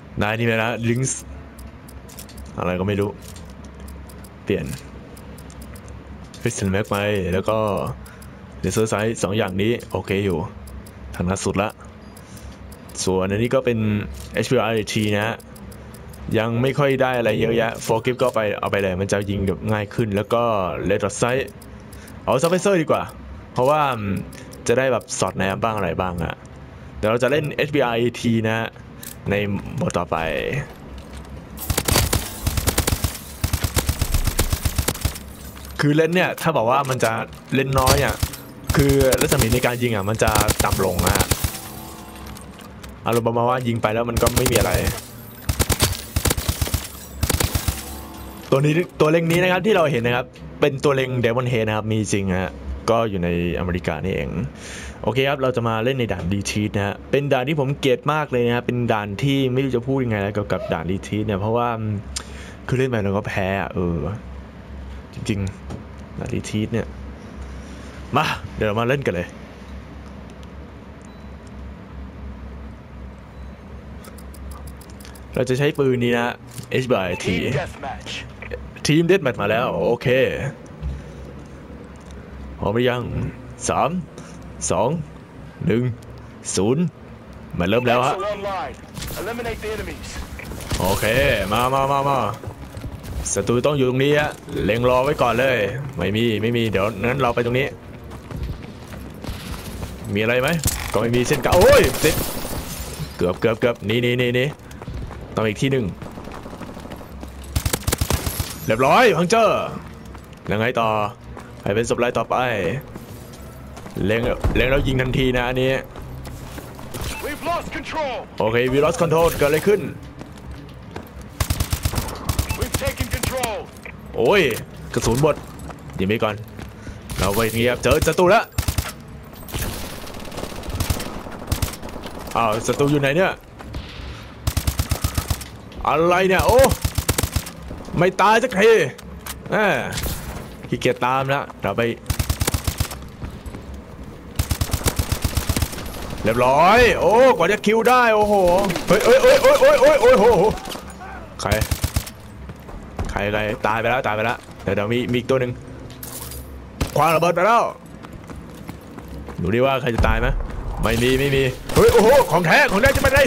นายนี่ไหมนะลิงส์อะไรก็ไม่รู้เปลี่ยนคริสตัลแม็กไปแล้วก็เลเซอร์ไซส์2อย่างนี้โอเคอยู่ทางนั้นสุดละส่วนอันนี้ก็เป็น HPRT นะฮะยังไม่ค่อยได้อะไรเยอะแยะโฟกิฟก็ไปเอาไปเลยมันจะยิงแบบง่ายขึ้นแล้วก็เลดดอทไซส์เอาซับไฟเซอร์ดีกว่าเพราะว่าจะได้แบบสอดแนมบ้างอะไรบ้างอะเดี๋ยวเราจะเล่น HBRT นะในโหมดต่อไปคือเล่นเนี่ยถ้าบอกว่ามันจะเล่นน้อยอ่ะคือรัศมีในการยิงอ่ะมันจะต่ำลงอ่ะอารมณ์ประมาณว่ายิงไปแล้วมันก็ไม่มีอะไรตัวนี้ตัวเล็งนี้นะครับที่เราเห็นนะครับเป็นตัวเล็งเดมอนเฮดนะครับมีจริงฮะก็อยู่ในอเมริกานี่เองโอเคครับเราจะมาเล่นในด่านดีทีสนะฮะเป็นด่านที่ผมเกลียดมากเลยนะเป็นด่านที่ไม่รู้จะพูดยังไงแล้วกับด่านดีทีสเนี่ยเพราะว่าคือเล่นไปแล้วก็แพ้จริงๆด่านดีทีสเนี่ยมาเดี๋ยวเรามาเล่นกันเลยเราจะใช้ปืนนี้นะ HBRT ทีมเดธแมทมาแล้วโอเคพร้อมหรือยัง3 2 1 0มาเริ่มแล้วฮะโอเคมาศัตรูต้องอยู่ตรงนี้ฮะเล็งรอไว้ก่อนเลยไม่มีเดี๋ยวนั้นเราไปตรงนี้มีอะไรไหมก็ไม่มีเช่นกันโอ้ยติดเกือบนี่ต้องอีกที่หนึ่งเรียบร้อยพังเจอร์ยังไงต่อให้เป็นศพรายต่อไปเล็งแล้วยิงทันทีนะอันนี้โอเคwe lost control เกิดอะไรขึ้นโอ้ยกระสุนหมดยิงไปก่อนเราไปเงียบเจอศัตรูแล้วอ้าวศัตรูอยู่ไหนเนี่ยอะไรเนี่ยโอ้ไม่ตายสักทีขี้เกียจตามแล้วเราไปเรียบร้อยโอ้กว่าจะคิวได้โอ้โหเฮ้ยโหใครตายไปแล้วเดี๋ยวมีอีกตัวหนึ่งคว้างระเบิดไปแล้วดูดิว่าใครจะตายไหมไม่มีเฮ้ยโอ้โหของแท้จะเป็นไง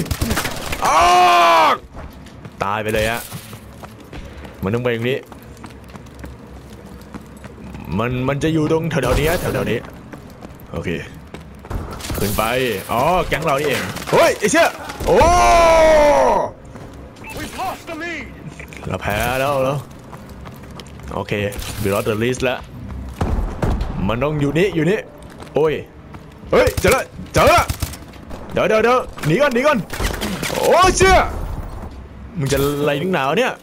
ตายไปเลยฮะมันต้องไปอย่างนี้มันจะอยู่ตรงแถวๆนี้โอเคขึ้นไปอ๋อแก๊งเรานี่เองเฮ้ยไอ้เชี่ยโอ้เราแพ้แล้วโอเคwe lost the leadแล้วมันต้องอยู่นี่โอ้ยเฮ้ยเจอละเดี๋ยวหนีก่อนโอ้เชี่ยมึงจะไล่ถึงหนาวเนี่ย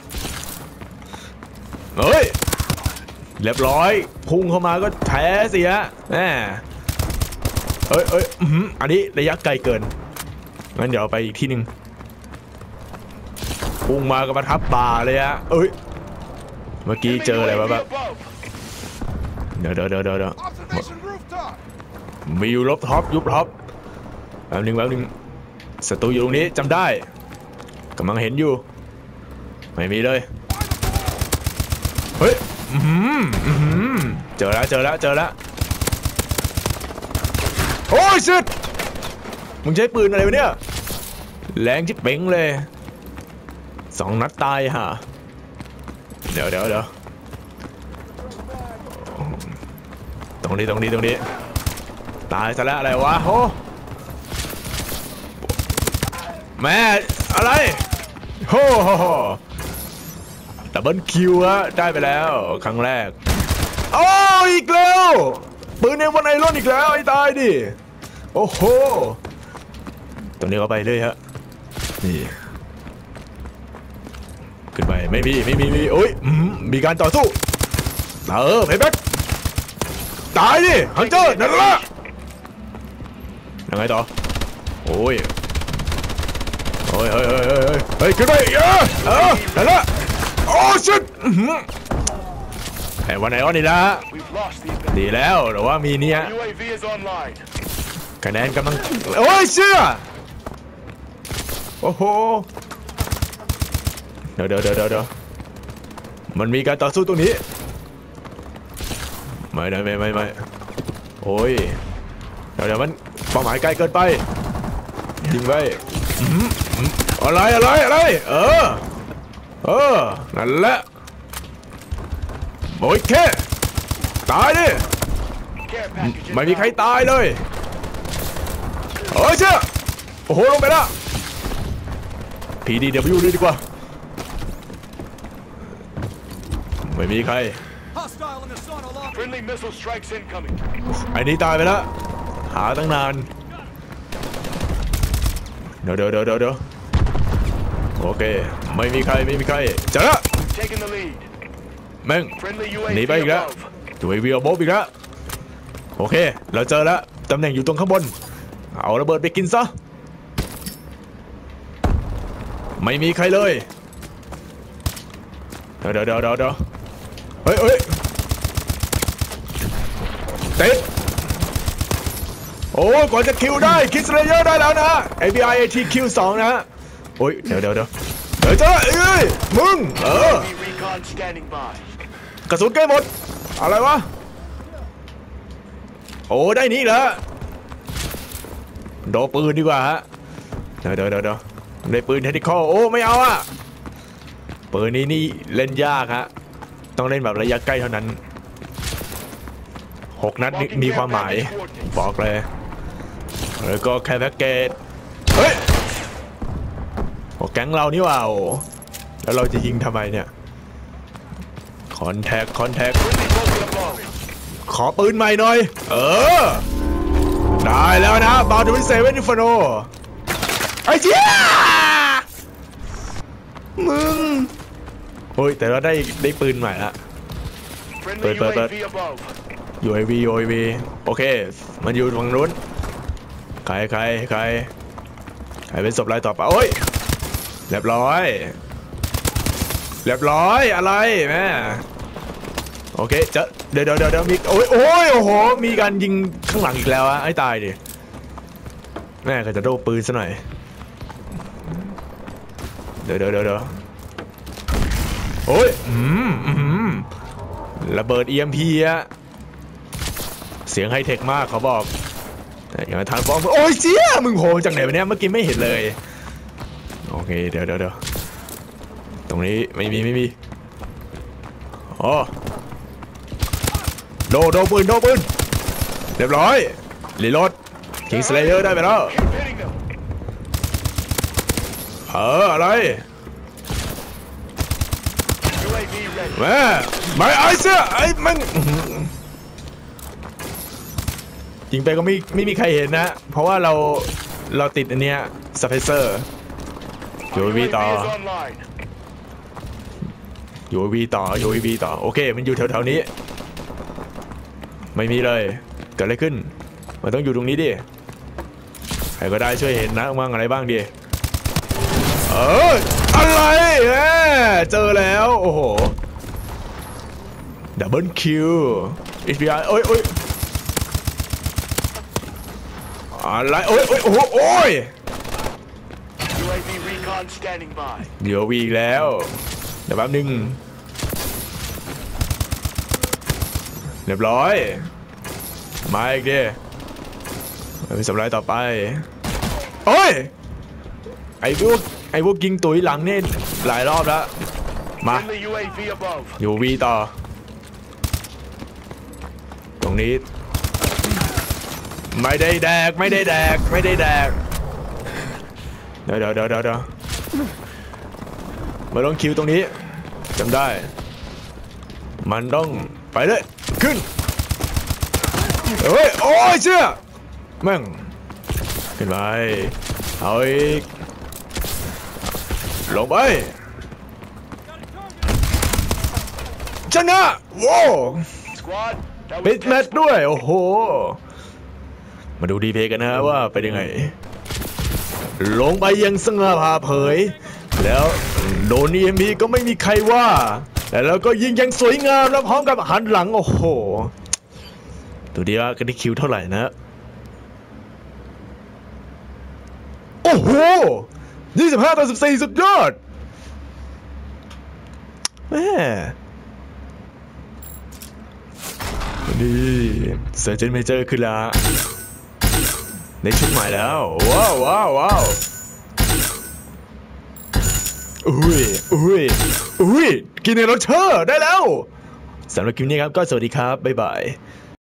เฮ้ยเรียบร้อยพุ่งเข้ามาก็แพ้สิฮะเอ้ยอันนี้ระยะไกลเกินงั้นเดี๋ยวไปอีกที่หนึ่งพุ่งมาก็มาทับป่าเลยฮะเอ้ยเมื่อกี้เจออะไรวะแบบเดี๋ยวมีอยู่ยุบท็อปแป๊บนึงศัตรูอยู่ตรงนี้จำได้กำลังเห็นอยู่ไม่มีเลยเฮ้ยเจอแล้วโอ้ยสุดมึงใช้ปืนอะไรวะเนี่ยแรงชิบเป่งเลย2 นัดตายฮะเดี๋ยวตรงนี้ตายซะแล้วอะไรวะโอ้แม่อะไรโอ้ดับเบิลคิวฮะได้ไปแล้วครั้งแรกโอ้อีกแล้วปืนในวันไอรอนอีกแล้วไอ้ตายดิโอ้โหตรงนี้ก็ไปเลยฮะนี่ขึ้นไปไม่มีโอ้ยมีการต่อสู้เพย์แบ็คตายดิฮันเตอร์นั่นละยังไงต่อโอ้ยขึ้นไปนั่นละโอ้ชิดไอ้วันไหนวันนี้ละดีแล้วหรือว่ามีเนี่ยคะแนนกำลังโอ้ยเชื่อโอ้โหเดี๋ยวมันมีการต่อสู้ตรงนี้ไม่โอ้ยเดี๋ยวมันเป้าหมายไกลเกินไปยิงไปอะไรนั่นแหละโอเคตายดิไม่มีใครตายเลยเชื่อโอ้โหลงไปละ PDW เลยดีกว่าไม่มีใครไอ้นี่ตายไปแล้วหาตั้งนานเดี๋ยวโอเคไม่มีใครเจอละแม่งหนีไปอีกแล้วUAVเอาโบ๊บอีกแล้วโอเคเราเจอแล้วตำแหน่งอยู่ตรงข้างบนเอาระเบิดไปกินซะไม่มีใครเลยเดี๋ยวเฮ้ยติดโอ้ก่อนจะคิวได้คิสเลเยอร์ได้แล้วนะ FBI AT คิว2นะโอ้ยเดี๋ยวเจ้ามึงกระสุนใกล้หมดอะไรวะโอ้ได้นี่แล้วโดนปืนดีกว่าฮะเดี๋ยวได้ปืนเทคนิคอลโอ้ไม่เอาอะปืนนี้เล่นยากฮะต้องเล่นแบบระยะใกล้เท่านั้น6 นัดมีความหมายบอกเลยแล้วก็แค่แพ็กเกจเฮ้ยโอ้แก๊งเรานี่ว่าโอ้แล้วเราจะยิงทำไมเนี่ยคอนแทคขอปืนใหม่หน่อยได้แล้วนะบาวด์วิเซเว่นอินฟโนไอ้เจี๊ยมึงโอ้ยแต่เราได้ปืนใหม่ละเปิดUAV โอเคมันอยู่ฝั่งนู้นใครเป็นศพรายต่อไปโอ้ยเรียบร้อยอะไรแม่โอเคเดี๋ยวมีโอ้โหมีการยิงข้างหลังอีกแล้วอะไอ้ตายดิแม่ก็จะโดนปืนซะหน่อยเดี๋ยวโอ้ยระเบิด EMP อะเสียงไฮเทคมากเขาบอกแต่อย่างทางฟ้องโอ้ยเจี๊ยมึงโหจากไหนวะเนี่ยเมื่อกี้ไม่เห็นเลยโอเคเดี๋ยวตรงนี้ไม่มีอ๋อโดปืนเรียบร้อยรีโหลดคิงสเลเยอร์ได้ไปแล้วอะไรแม่ไม่ไอ้เสื้อไอ้มันยิงไปก็ไม่มีใครเห็นนะเพราะว่าเราติดอันเนี้ยสเปเซอร์UAV ต่อ UAV ต่อโอเคมันอยู่แถวๆนี้ไม่มีเลยเกิดอะไรขึ้นมันต้องอยู่ตรงนี้ดิใครก็ได้ช่วยเห็นนะมั่งอะไรบ้างดิอะไรเจอแล้วโอ้โหดับเบิลคิว FBI โอ้ยอะไรโอ้ยเดี๋ยววีแล้วเดี๋ยวแป๊บนึงเรียบร้อยมาอีกดิไปสำรายต่อไปโอ้ยไอ้พวกยิงตุ๋ยหลังนี่หลายรอบแล้วมาUAVต่อตรงนี้ไม่ได้แดกเดี๋ยวมาลงคิวตรงนี้จำได้มันต้องไปเลยขึ้นโอ้ยเชื่อแม่งขึ้นไปเอาอีกลงไปชนะว้าวปิดแมตช์ด้วยโอ้โหมาดูดีเพย์กันนะว่าเป็นยังไงลงไปยังสง่าผ่าเผยแล้วโดนEMPก็ไม่มีใครว่าแต่แล้วก็ยิงยังสวยงามแล้วพร้อมกับหันหลังโอ้โหดูดีว่ากันได้คิวเท่าไหร่นะโอ้โห25-14สุดยอดแม่นี่เซอร์เจนเมเจอร์ขึ้นละในชุดใหม่แล้วว้าวว้าวว้าวอุ้ยกินในรถเชอร์ได้แล้วสำหรับคลิปนี้ครับก็สวัสดีครับบ๊ายบาย